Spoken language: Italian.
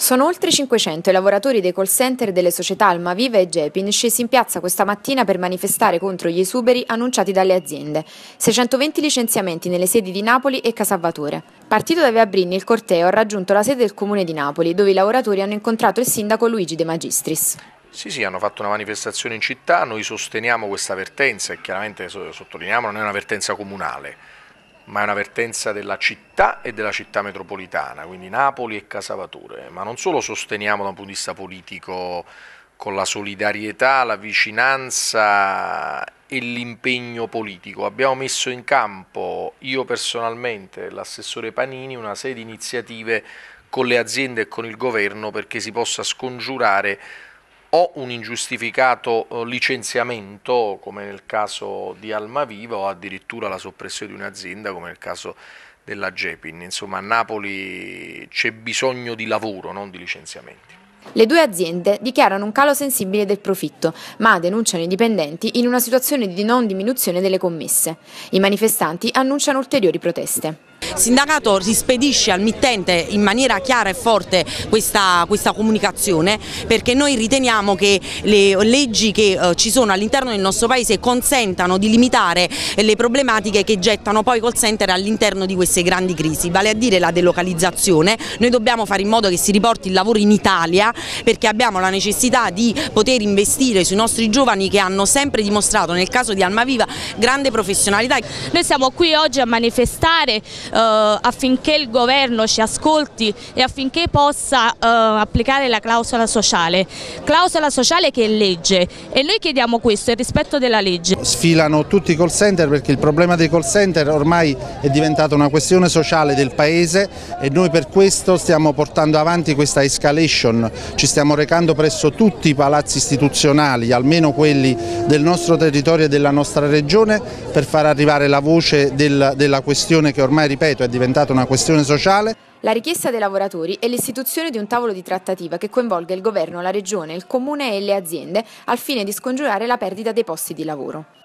Sono oltre 500 i lavoratori dei call center delle società Almaviva e Gepin scesi in piazza questa mattina per manifestare contro gli esuberi annunciati dalle aziende. 620 licenziamenti nelle sedi di Napoli e Casalvatore. Partito da Via Brini, il corteo ha raggiunto la sede del Comune di Napoli, dove i lavoratori hanno incontrato il sindaco Luigi De Magistris. Sì, hanno fatto una manifestazione in città, noi sosteniamo questa vertenza e chiaramente sottolineiamo non è una vertenza comunale, ma è una vertenza della città e della città metropolitana, quindi Napoli e Casalvatore, ma non solo sosteniamo da un punto di vista politico con la solidarietà, la vicinanza e l'impegno politico, abbiamo messo in campo, io personalmente, l'assessore Panini, una serie di iniziative con le aziende e con il governo perché si possa scongiurare o un ingiustificato licenziamento come nel caso di Almaviva o addirittura la soppressione di un'azienda come nel caso della Gepin. Insomma, a Napoli c'è bisogno di lavoro, non di licenziamenti. Le due aziende dichiarano un calo sensibile del profitto, ma denunciano i dipendenti in una situazione di non diminuzione delle commesse. I manifestanti annunciano ulteriori proteste. Il sindacato rispedisce al mittente in maniera chiara e forte questa comunicazione, perché noi riteniamo che le leggi che ci sono all'interno del nostro paese consentano di limitare le problematiche che gettano poi i call center all'interno di queste grandi crisi, vale a dire la delocalizzazione. Noi dobbiamo fare in modo che si riporti il lavoro in Italia, perché abbiamo la necessità di poter investire sui nostri giovani che hanno sempre dimostrato, nel caso di Almaviva, grande professionalità. Noi siamo qui oggi a manifestare affinché il governo ci ascolti e affinché possa applicare la clausola sociale che è legge, e noi chiediamo questo, il rispetto della legge. Sfilano tutti i call center perché il problema dei call center ormai è diventata una questione sociale del paese e noi per questo stiamo portando avanti questa escalation, ci stiamo recando presso tutti i palazzi istituzionali, almeno quelli del nostro territorio e della nostra regione, per far arrivare la voce della questione che ormai, ripeto, è diventata una questione sociale. La richiesta dei lavoratori è l'istituzione di un tavolo di trattativa che coinvolga il governo, la regione, il comune e le aziende al fine di scongiurare la perdita dei posti di lavoro.